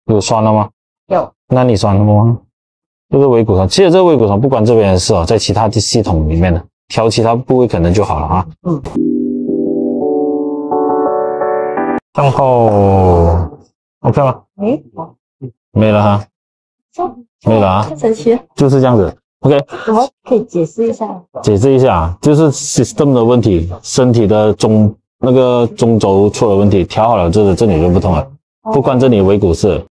有酸了吗？ 有。 那你酸了吗？这个尾骨酸，其实这个尾骨酸不关这边的事哦，在其他的系统里面呢，调其他部位可能就好了啊。向后 OK 吗？没了哈，没了啊， 太神奇了， 就是这样子。OK， 然后可以解释一下。 解释一下，就是 system 的问题，身体的中轴出了问题，调好了这里就不痛了，不关这里尾骨事。